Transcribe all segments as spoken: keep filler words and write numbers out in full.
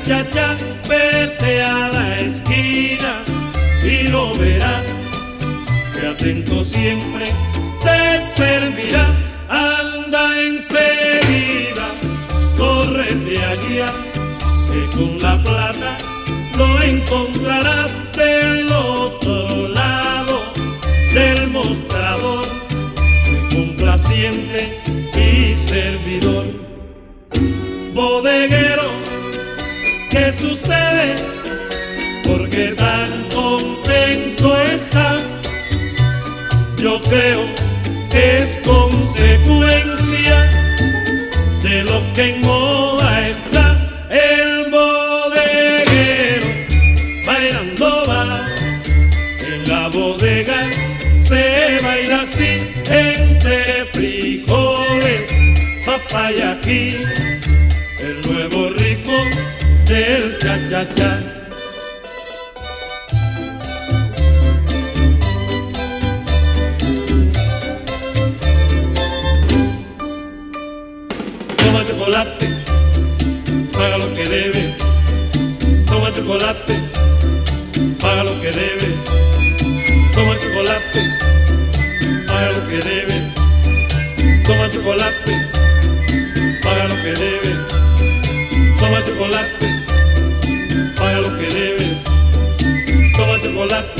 cha-cha-cha, vete a la esquina y lo verás, que atento siempre te servirá. Anda enseguida, córrete allá, que con la plata lo encontrarás del otro lado del mostrador, complaciente y servidor. Bodeguero, ¿qué sucede? ¿Por qué tan contento estás? Yo creo que es consecuencia de lo que en moda está. El bodeguero bailando va, en la bodega se baila así, entre frijoles, papaya aquí, el nuevo ritmo del cha-cha-cha. Toma chocolate, paga lo que debes. Toma chocolate, paga lo que debes. Toma chocolate, paga lo que debes. Toma chocolate, paga lo que debes. Toma chocolate, paga lo que debes. Toma chocolate.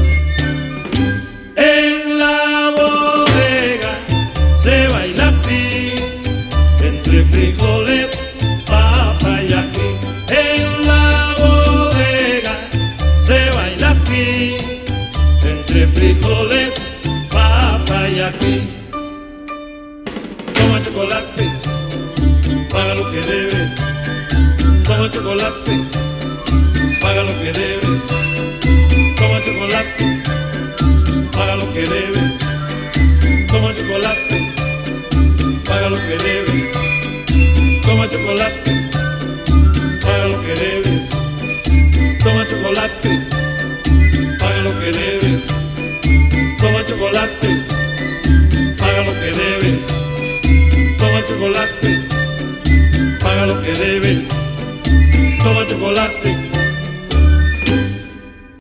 En la bodega se baila así, entre frijoles, papa y ají. En la bodega se baila así, entre frijoles, papa y ají. Toma chocolate, paga lo que debes. Toma chocolate, paga lo que debes. Toma chocolate, paga lo que debes. Toma chocolate, paga lo que debes. Toma chocolate, paga lo que debes. Toma chocolate, paga lo que debes. Toma chocolate, paga lo que debes. Toma chocolate, paga lo que debes. Toma chocolate.